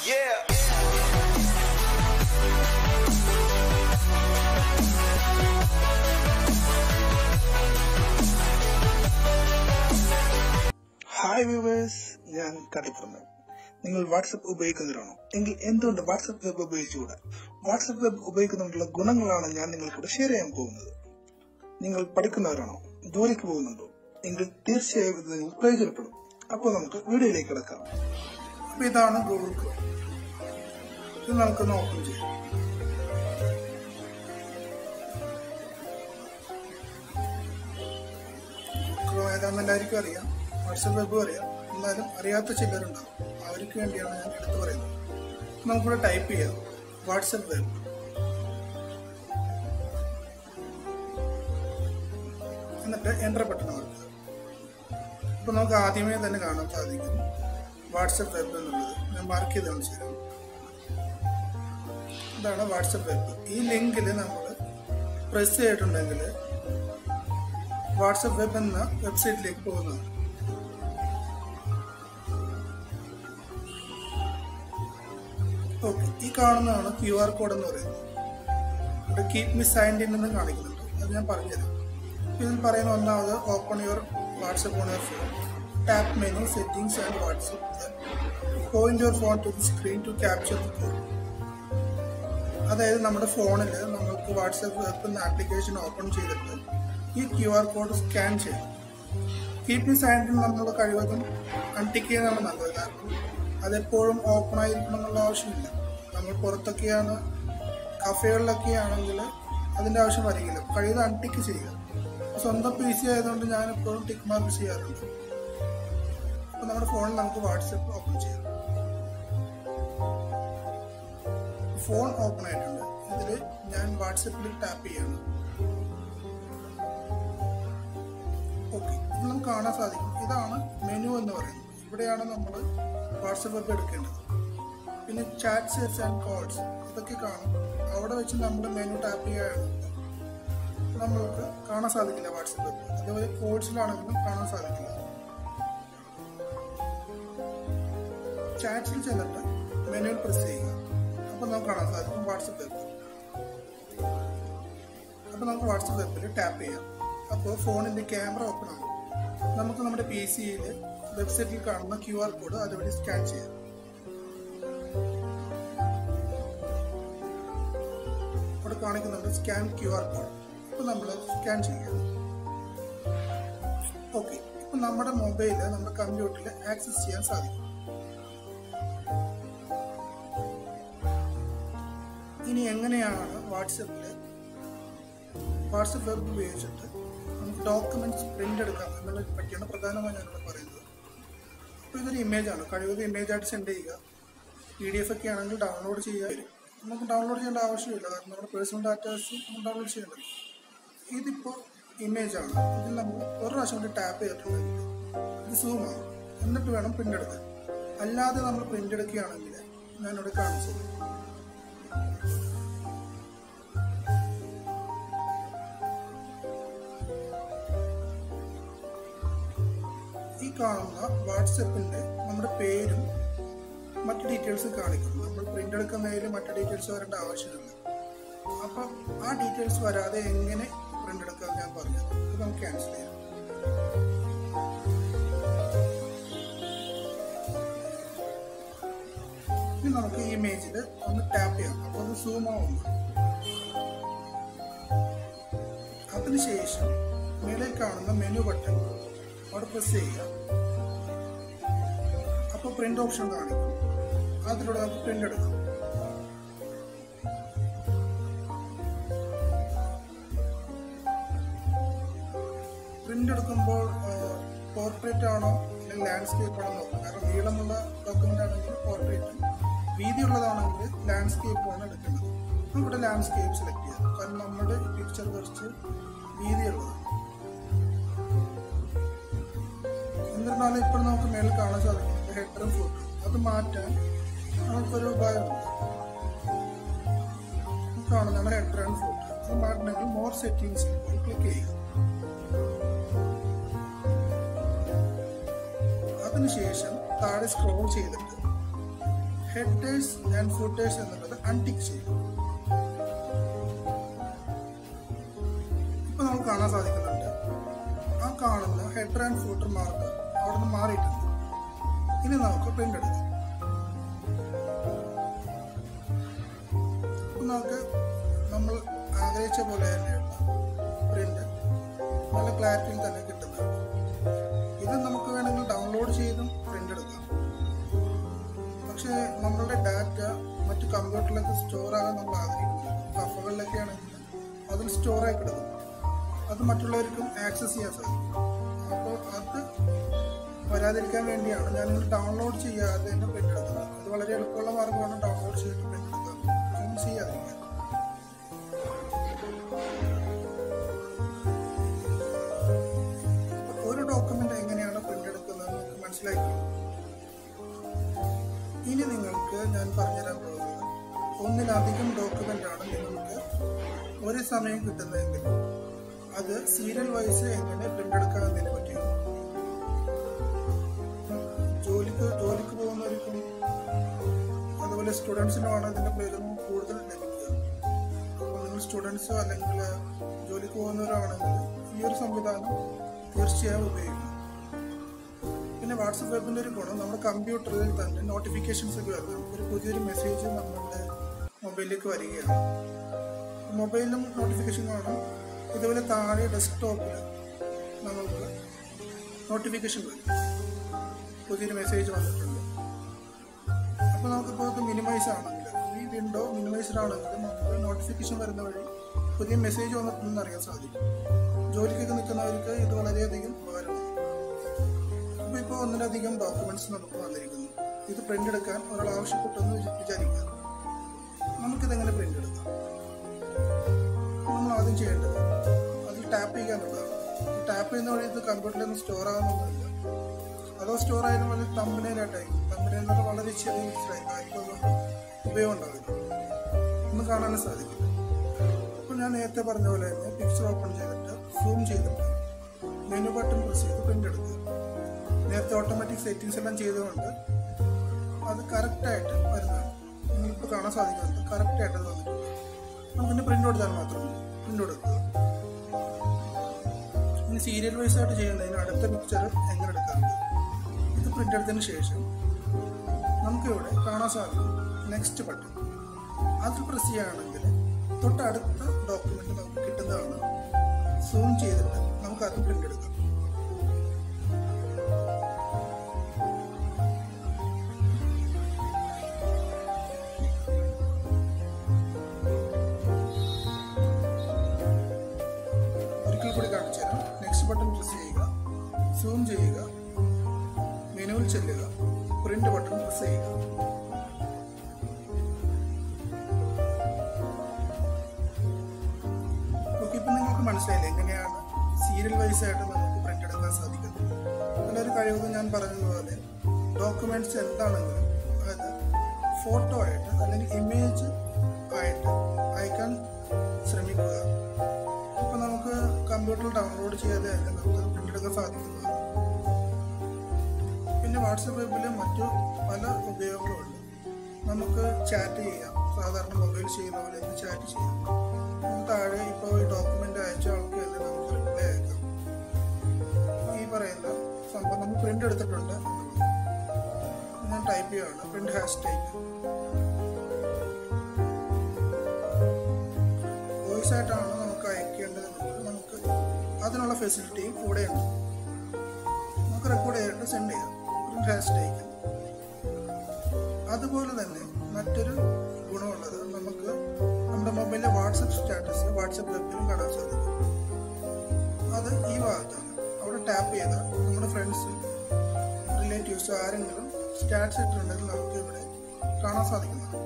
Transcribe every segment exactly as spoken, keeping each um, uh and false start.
Yeah. Hi viewers, ഞാൻ കടപ്പുറം. നിങ്ങൾ WhatsApp ഉപയോഗിക്കുന്നവരാണോ? എങ്കിൽ എന്തുകൊണ്ട് വാട്സപ്പ് വെബ് ഉപയോഗിച്ചുകൂടാ? വാട്സപ്പ് വെബ് ഉപയോഗിക്കുന്നതിനുള്ള ഗുണങ്ങളാണ് ഞാൻ നിങ്ങൾക്കൂടെ ഷെയർ ചെയ്യാൻ പോകുന്നത്. നിങ്ങൾ പഠിക്കുന്നവരാണോ? ജോലിക്ക് പോകുന്നുണ്ടോ? എങ്കിൽ തീർച്ചയായും ഇത് നിങ്ങൾ പ്രയോജനപ്പെടും. അപ്പോൾ നമുക്ക് വീഡിയോയിലേക്ക് കിടക്കാം. അപ്പൊ ഇതാണ് ഗൂഗിൾ ക്രോം. ഇത് നമുക്കൊന്ന് ഓപ്പൺ ചെയ്യാം. ക്രോം ഏതാണെന്ന് എല്ലാവർക്കും അറിയാം, വാട്സപ്പ് വെബും അറിയാം. എന്നാലും അറിയാത്ത ചിലരുണ്ടാവും, അവർക്ക് വേണ്ടിയാണ് ഞാൻ എടുത്തു പറയുന്നത്. നമുക്കിവിടെ ടൈപ്പ് ചെയ്യാം വാട്സപ്പ് വെബ്. എന്നിട്ട് എൻ്റർ ബട്ടൺ കൊടുക്കുക. അപ്പൊ നമുക്ക് ആദ്യമേ തന്നെ കാണാൻ സാധിക്കും വാട്സപ്പ് വെബ് എന്നുള്ളത്. ഞാൻ മാർക്ക് ചെയ്ത് കാണിച്ചു തരാം. ഇതാണ് വാട്സപ്പ് വെബ്. ഈ ലിങ്കിൽ നമ്മൾ പ്രസ് ചെയ്തിട്ടുണ്ടെങ്കിൽ വാട്സപ്പ് വെബ് എന്ന വെബ്സൈറ്റിലേക്ക് പോകുന്നതാണ്. ഓക്കെ, ഈ കാണുന്നതാണ് ക്യു ആർ കോഡ് എന്ന് പറയുന്നത്. ഇവിടെ കീപ് മി സൈൻഡ് ഇൻ എന്ന് കാണിക്കുന്നുണ്ട്. അത് ഞാൻ പറഞ്ഞുതരാം. ഇതിൽ പറയുന്ന ഒന്നാമത് open your WhatsApp on your phone, tap menu, settings and WhatsApp, point your phone to the screen to capture the code. അതായത് നമ്മുടെ ഫോണിൽ നമുക്ക് വാട്സപ്പ് വെബ് എന്ന ആപ്ലിക്കേഷൻ ഓപ്പൺ ചെയ്തിട്ട് ഈ ക്യു ആർ കോഡ് സ്കാൻ ചെയ്യണം. കീപ് മി സൈൻഡ് ഇൻ നമ്മൾ കഴിവതും അൺടിക്ക് ചെയ്യുന്നതാണ് നല്ലത്. കാരണം അതെപ്പോഴും ഓപ്പൺ ആയിരിക്കണം എന്നുള്ള ആവശ്യമില്ല. നമ്മൾ പുറത്തൊക്കെയാണ്, കഫേകളിലൊക്കെ ആണെങ്കിൽ അതിൻ്റെ ആവശ്യം വരികയില്ല. കഴിയുന്നത് അൺടിക്ക് ചെയ്യുക. സ്വന്തം പി സി ആയതുകൊണ്ട് ഞാൻ എപ്പോഴും ടിക്ക് മാർക്ക് ചെയ്യാറുണ്ട്. അപ്പോൾ നമ്മുടെ ഫോണിൽ നമുക്ക് വാട്സപ്പ് ഓപ്പൺ ചെയ്യാം. ഫോൺ ഓപ്പൺ ആയിട്ടുണ്ട്. ഇതിൽ ഞാൻ വാട്സപ്പിൽ ടാപ്പ് ചെയ്യണം. ഓക്കെ, ഇത് നമുക്ക് കാണാൻ സാധിക്കും. ഇതാണ് മെനു എന്ന് പറയുന്നത്. ഇവിടെയാണ് നമ്മൾ വാട്സപ്പ് വെബ് എടുക്കേണ്ടത്. പിന്നെ ചാറ്റ്സ് ആൻഡ് കോൾസ് ഇതൊക്കെ കാണും. അവിടെ വെച്ച് നമ്മൾ മെനു ടാപ്പ് ചെയ്യുകയാണ് നമ്മൾക്ക് കാണാൻ സാധിക്കില്ല വാട്സപ്പ് വെബ്. അതുപോലെ കോൾസിലാണെങ്കിലും കാണാൻ സാധിക്കില്ല. ചാറ്റ്സിൽ ചെന്നിട്ട് മെനുവിൽ പ്രസ് ചെയ്യുക. അപ്പോൾ നമുക്ക് കാണാൻ സാധിക്കും വാട്സപ്പ് വെബ്. അപ്പോൾ നമുക്ക് വാട്സപ്പ് വെബിൽ ടാപ്പ് ചെയ്യാം. അപ്പോൾ ഫോണിൻ്റെ ക്യാമറ ഓപ്പൺ ആകും. നമുക്ക് നമ്മുടെ പി സിയിൽ വെബ്സൈറ്റിൽ കാണുന്ന ക്യു ആർ കോഡ് അതുവഴി സ്കാൻ ചെയ്യാം. ഇവിടെ കാണിക്കുന്നുണ്ട് സ്കാൻ ക്യു ആർ കോഡ്. ഇപ്പോൾ നമ്മൾ സ്കാൻ ചെയ്യുക. ഓക്കെ, ഇപ്പം നമ്മുടെ മൊബൈലിൽ നമ്മുടെ കമ്പ്യൂട്ടറിൽ ആക്സസ് ചെയ്യാൻ സാധിക്കും. ഇനി എങ്ങനെയാണ് വാട്സപ്പിൽ വാട്സപ്പ് വെബ് ഉപയോഗിച്ചിട്ട് നമുക്ക് ഡോക്യുമെന്റ്സ് പ്രിന്റ് എടുക്കാം എന്നുള്ളതിനെ പറ്റിയാണ് പ്രധാനമായി ഞാനിവിടെ പറയുന്നത്. അപ്പോൾ ഇതൊരു ഇമേജാണ്. കഴിവതും ഇമേജായിട്ട് സെൻഡ് ചെയ്യുക. പി ഡി എഫ് ഒക്കെ ആണെങ്കിൽ ഡൗൺലോഡ് ചെയ്യാൻ വരും. നമുക്ക് ഡൗൺലോഡ് ചെയ്യേണ്ട ആവശ്യമില്ല, കാരണം നമ്മുടെ പേഴ്സണൽ ഡാറ്റാസ് ഡൗൺലോഡ് ചെയ്യേണ്ടത്. ഇതിപ്പോൾ ഇമേജാണ്. ഇതിൽ നമ്മൾ ഒരു പ്രാവശ്യം കൂടി ടാപ്പ് ചെയ്തിട്ടുണ്ടെങ്കിൽ ഇത് സൂമാണ്. എന്നിട്ട് വേണം പ്രിന്റ് എടുക്കാൻ. അല്ലാതെ നമ്മൾ പ്രിന്റ് എടുക്കുകയാണെങ്കിൽ ഞാനിവിടെ കാണിച്ചത് ഈ കാണുന്ന വാട്സപ്പിൻ്റെ നമ്മുടെ പേരും മറ്റ് ഡീറ്റെയിൽസും കാണിക്കും. നമ്മൾ പ്രിന്റ് എടുക്കുന്നതിൽ മറ്റ് ഡീറ്റെയിൽസ് വരേണ്ട ആവശ്യമില്ല. അപ്പം ആ ഡീറ്റെയിൽസ് വരാതെ എങ്ങനെ പ്രിന്റ് എടുക്കാൻ ഞാൻ പറഞ്ഞത്. ഇത് നമുക്ക് ക്യാൻസൽ ചെയ്യാം. ഇനി നമുക്ക് ഈ ഇമേജിൽ ഒന്ന് ടാപ്പ് ചെയ്യാം. അപ്പോൾ അത് സൂം ആവുന്നു. അതിനുശേഷം മേലെ കാണുന്ന മെനു ബട്ടൺ അവിടെ പ്രസ് ചെയ്യുക. അപ്പോൾ പ്രിന്റ് ഓപ്ഷൻ കാണിക്കും. അതിലൂടെ നമുക്ക് പ്രിന്റ് എടുക്കാം. പ്രിന്റ് എടുക്കുമ്പോൾ പോർട്രേറ്റ് ആണോ അല്ലെങ്കിൽ ലാൻഡ്സ്കേപ്പ് ആണോ നോക്കാം. കാരണം നീളമുള്ള ഡോക്യുമെന്റ് ആണെങ്കിൽ പോർട്രേറ്റും, വീതിയുള്ളതാണെങ്കിൽ ലാൻഡ്സ്കേപ്പ് ആണ് എടുക്കേണ്ടത്. ഇവിടെ ലാൻഡ്സ്കേപ്പ് സെലക്ട് ചെയ്യാം. കാരണം നമ്മുടെ പിക്ചർ കുറച്ച് വീതിയുള്ളതാണ്. എന്നിരുന്നാലും ഇപ്പോൾ നമുക്ക് മേളിൽ കാണാൻ സാധിക്കും ഹെഡറും ഫോട്ടോ. അത് മാറ്റാൻ നമുക്കൊരു ഉപായമുണ്ട്. കാണുന്നതാണ് ഹെഡർ ആൻഡ് ഫോട്ടോ. അത് മാറ്റണമെങ്കിൽ മോർ സെറ്റിംഗ്സിൽ ക്ലിക്ക് ചെയ്യുക. അതിനുശേഷം താഴെ സ്ക്രോൾ ചെയ്തിട്ട് ഹെഡേഴ്സ് ആൻഡ് ഫുട്ടേഴ്സ് എന്നുള്ളത് അൺടിക്ക് ചെയ്യും. ഇപ്പൊ നമുക്ക് കാണാൻ സാധിക്കുന്നുണ്ട് ആ കാണുന്ന ഹെഡർ ആൻഡ് ഫൂട്ടർ മാർക്ക് അവിടെ നിന്ന് മാറിയിട്ടുണ്ട്. ഇനി നമുക്ക് പ്രിന്റ് എടുക്കാം. നമുക്ക് നമ്മൾ ആഗ്രഹിച്ച പോലെ തന്നെയുള്ള പ്രിന്റ് നല്ല ക്ലാരിറ്റിയിൽ തന്നെ കിട്ടുന്നതാണ്. ഇത് നമുക്ക് വേണമെങ്കിൽ ഡൗൺലോഡ് ചെയ്തും പ്രിന്റ് എടുക്കാം. പക്ഷേ നമ്മളുടെ ഡാറ്റ മറ്റു കമ്പ്യൂട്ടറിലൊക്കെ സ്റ്റോർ ആകാൻ നമ്മൾ ആഗ്രഹിക്കുന്നു. കഫകളിലൊക്കെ ആണെങ്കിൽ അതിൽ സ്റ്റോർ ആയി കിടക്കും. അത് മറ്റുള്ളവർക്കും ആക്സസ് ചെയ്യാൻ സാധിക്കും. അപ്പോൾ അത് വരാതിരിക്കാൻ വേണ്ടിയാണ് ഞാനിത് ഡൗൺലോഡ് ചെയ്യാതെ തന്നെ പ്രിന്റ് എടുക്കുന്നത്. അത് വളരെ എളുപ്പമുള്ള മാർഗമാണ് ഡൗൺലോഡ് ചെയ്തിട്ട് പ്രിന്റ് എടുക്കുക. ഒന്നും ചെയ്യാതിരിക്കുക. ഒരു ഡോക്യുമെന്റ് എങ്ങനെയാണ് പ്രിന്റ് എടുക്കുന്നത് നമുക്ക് മനസ്സിലാക്കി. ഇനി നിങ്ങൾക്ക് ഞാൻ പറഞ്ഞുതരാൻ പോകുന്നത് ഒന്നിലധികം ഡോക്യുമെന്റ് ആണ് നിങ്ങൾക്ക് ഒരേ സമയം കിട്ടുന്നതെങ്കിൽ അത് സീരിയൽ വൈസ് എങ്ങനെ പ്രിന്റ് എടുക്കാമെന്നതിനെ പറ്റിയാണ്. ജോലിക്ക് ജോലിക്ക് പോകുന്നവർക്കും അതുപോലെ സ്റ്റുഡൻസിനുമാണ് ഇതിന്റെ പ്രയോജനം കൂടുതൽ ലഭിക്കുക. അപ്പോൾ നിങ്ങൾ സ്റ്റുഡൻസോ അല്ലെങ്കിൽ ജോലിക്ക് പോകുന്നവരാണെങ്കിൽ ഈ ഒരു സംവിധാനം തീർച്ചയായും ഉപയോഗിക്കും. പിന്നെ വാട്സപ്പ് വെബിൻ്റെ ഒരു ഗുണം നമ്മുടെ കമ്പ്യൂട്ടറിൽ തന്നെ നോട്ടിഫിക്കേഷൻസ് ഒക്കെ വരുന്നത്. ഒരു പുതിയൊരു മെസ്സേജ് നമ്മുടെ മൊബൈലിലേക്ക് വരികയാണ്. മൊബൈലിലും നോട്ടിഫിക്കേഷൻ കാണും. ഇതുപോലെ താഴെ ഡെസ്ക്ടോപ്പിൽ നമുക്ക് നോട്ടിഫിക്കേഷൻ വരും, പുതിയൊരു മെസ്സേജ് വന്നിട്ടുണ്ട്. അപ്പോൾ നമുക്കിപ്പോൾ ഇത് മിനിമൈസ് ആണെങ്കിൽ ഈ വിൻഡോ മിനിമൈസ്ഡ് ആണെങ്കിൽ നമുക്ക് നോട്ടിഫിക്കേഷൻ വരുന്ന വഴി പുതിയ മെസ്സേജ് വന്നിട്ടുണ്ടെന്ന് അറിയാൻ സാധിക്കും. ജോലിക്കൊക്കെ നിൽക്കുന്നവർക്ക് ഇത് വളരെയധികം ഉപകാരമാണ്. അപ്പോൾ ഇപ്പോൾ ഒന്നിലധികം ഡോക്യുമെന്റ്സ് നമുക്ക് വന്നിരിക്കുന്നു. ഇത് പ്രിന്റ് എടുക്കാൻ ഒരാൾ ആവശ്യപ്പെട്ടെന്ന് വിചാരിക്കുക. നമുക്കിതെങ്ങനെ പ്രിന്റ് എടുക്കാം? നമ്മൾ ആദ്യം ചെയ്യേണ്ടത് അതിൽ ടാപ്പ് ചെയ്യുക എന്നുള്ളതാണ്. ടാപ്പ് ചെയ്യുന്ന വഴി ഇത് കമ്പ്യൂട്ടറിലൊന്നും സ്റ്റോർ ആകുന്നൊന്നുമില്ല. അതോ സ്റ്റോർ ആയാലും വളരെ തമ്പനയിലായിട്ടായിരിക്കും. തമ്പനയിൽ വളരെ ചെറിയ ആയിരിക്കും. അതുകൊണ്ട് ഉപയോഗം ഉണ്ടാവില്ല, ഒന്ന് കാണാനും സാധിക്കില്ല. അപ്പോൾ ഞാൻ നേരത്തെ പറഞ്ഞ പോലെ തന്നെ പിക്ചർ ഓപ്പൺ ചെയ്തിട്ട് സൂം ചെയ്തിട്ട് മെനു ബട്ടൺ പ്രസ് ചെയ്ത് പ്രിന്റ് എടുക്കുക. നേരത്തെ ഓട്ടോമാറ്റിക് സെറ്റിങ്സ് എല്ലാം ചെയ്തുകൊണ്ട് അത് കറക്റ്റായിട്ട് വരുന്നതാണ്. നിങ്ങൾക്കിപ്പോൾ കാണാൻ സാധിക്കുന്നുണ്ട് കറക്റ്റായിട്ട് അത് വന്നിട്ടുണ്ട്. നമുക്കിന്ന് പ്രിന്റ് കൊടുത്താൽ മാത്രം പ്രിന്റ് കൊടുക്കുക. ഇനി സീരിയൽ വൈസ് ആയിട്ട് ചെയ്യുന്നതിന് അടുത്ത പിക്ചർ എങ്ങനെ എടുക്കാറുണ്ട്. ഇത് പ്രിന്റ് എടുത്തതിന് ശേഷം നമുക്കിവിടെ കാണാൻ സാധിക്കും നെക്സ്റ്റ് ബട്ടൺ. അത് പ്രസ് ചെയ്യുകയാണെങ്കിൽ തൊട്ടടുത്ത ഡോക്യുമെന്റ് നമുക്ക് കിട്ടുന്നതാണ്. സൂം ചെയ്തിട്ട് നമുക്ക് അത് പ്രിന്റ് എടുക്കാം. ഒരിക്കൽ കൂടി കാണിച്ചു തരാം. നെക്സ്റ്റ് ബട്ടൺ പ്രസ് ചെയ്യുക, സൂം ചെയ്യുക, മെനുവിൽ ചെല്ലുക, പ്രിന്റ് ബട്ടൺ പ്രസ് ചെയ്യുക. മനസ്സിലായില്ല എങ്ങനെയാണ് സീരിയൽ വൈസ് ആയിട്ട് നമുക്ക് പ്രിന്റ് എടുക്കാൻ സാധിക്കുന്നത്. അതിലൊരു കഴിവ് ഞാൻ പറഞ്ഞതുപോലെ ഡോക്യുമെന്റ്സ് എന്താണെങ്കിലും അതായത് ഫോട്ടോ ആയിട്ട് അല്ലെങ്കിൽ ഇമേജ് ആയിട്ട് അയക്കാൻ ശ്രമിക്കുക. ഇപ്പൊ നമുക്ക് കമ്പ്യൂട്ടറിൽ ഡൗൺലോഡ് ചെയ്യാതെ തന്നെ നമുക്ക് പ്രിന്റ് എടുക്കാൻ സാധിക്കുന്നതാണ്. പിന്നെ വാട്സപ്പ് വെബിൽ മറ്റു പല ഉപയോഗങ്ങളുണ്ട്. നമുക്ക് ചാറ്റ് ചെയ്യാം, സാധാരണ മൊബൈൽ ചെയ്യുന്ന പോലെ ഇന്ന് ചാറ്റ് ചെയ്യാം. താഴെ ഇപ്പോൾ ഈ ഡോക്യുമെന്റ് അയച്ച ആൾക്ക് തന്നെ നമുക്ക് റിപ്ലൈ അയക്കാം. ഈ പറയുന്ന സംഭവം നമ്മൾ പ്രിന്റ് എടുത്തിട്ടുണ്ട്. ഞാൻ ടൈപ്പ് ചെയ്യുകയാണ്, പ്രിന്റ് ഹാഷ് ടൈപ്പ്. വോയിസ് ആയിട്ടാണ് നമുക്ക് അയക്കേണ്ടതെങ്കിൽ നമുക്ക് അതിനുള്ള ഫെസിലിറ്റിയും ഇവിടെയുണ്ട്. നമുക്ക് റെക്കോർഡ് ചെയ്തിട്ട് സെൻഡ് ചെയ്യാം, പ്രിന്റ് ഹാഷ് ടൈപ്പ്. അതുപോലെ തന്നെ മറ്റൊരു ഗുണമുള്ളത് നമുക്ക് നമ്മുടെ മൊബൈലിലെ വാട്സപ്പ് സ്റ്റാറ്റസ് വാട്സപ്പ് വെബിലും കാണാൻ സാധിക്കും. അത് ഈ ഭാഗത്താണ്. അവിടെ ടാപ്പ് ചെയ്താൽ നമ്മുടെ ഫ്രണ്ട്സ് റിലേറ്റീവ്സ് ആരെങ്കിലും സ്റ്റാറ്റസ് ഇട്ടിട്ടുണ്ടെങ്കിൽ നമുക്ക് ഇവിടെ കാണാൻ സാധിക്കുന്നതാണ്.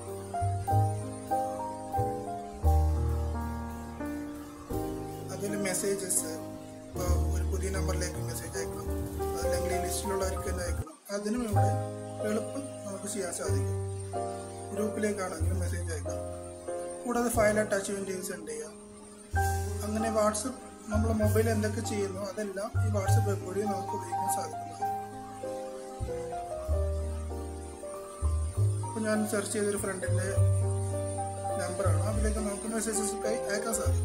അതുപോലെ മെസ്സേജസ്, ഒരു പുതിയ നമ്പറിലേക്ക് മെസ്സേജ് അയക്കണം, അതല്ലെങ്കിൽ ഈ ലിസ്റ്റിലുള്ളവർക്ക് തന്നെ അയക്കണം, അതിനും ഇവിടെ എളുപ്പം നമുക്ക് ചെയ്യാൻ സാധിക്കും. ഗ്രൂപ്പിലേക്കാണെങ്കിലും മെസ്സേജ് അയക്കാം. കൂടാതെ ഫയൽ അറ്റാച്ച്മെന്റ് ചെയ്ത് സെൻഡ് ചെയ്യാം. അങ്ങനെ വാട്സപ്പ് നമ്മൾ മൊബൈൽ എന്തൊക്കെ ചെയ്യുന്നു അതെല്ലാം ഈ വാട്സപ്പ് വെബ് വഴി നമുക്ക് ഉപയോഗിക്കാൻ സാധിക്കുന്നതാണ്. ഇപ്പോൾ ഞാൻ സെർച്ച് ചെയ്തൊരു ഫ്രണ്ടിൻ്റെ നമ്പറാണ്, അതിലേക്ക് നമുക്ക് മെസ്സേജസ് ഒക്കെ അയക്കാൻ സാധിക്കും.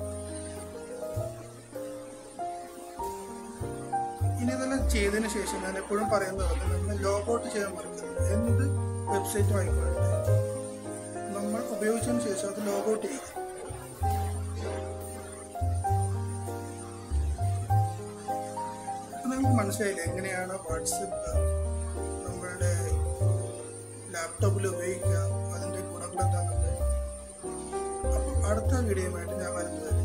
ഇനി ഇതെല്ലാം ചെയ്തതിന് ശേഷം ഞാൻ എപ്പോഴും പറയുന്നത് നമ്മൾ ലോഗൗട്ട് ചെയ്യാൻ മറക്കരുത്. എന്ത് വെബ്സൈറ്റും ആയിക്കോട്ടെ നമ്മൾ ഉപയോഗിച്ചതിന് ശേഷം അത് ലോഗൗട്ട് ചെയ്യുക. നമുക്ക് മനസ്സിലായില്ല എങ്ങനെയാണ് വാട്സപ്പ് നമ്മളുടെ ലാപ്ടോപ്പിൽ ഉപയോഗിക്കുക, അതിൻ്റെ ഗുണങ്ങൾ എന്താണെന്നൊക്കെ. അപ്പം അടുത്ത വീഡിയോയുമായിട്ട് ഞാൻ വരുന്നത്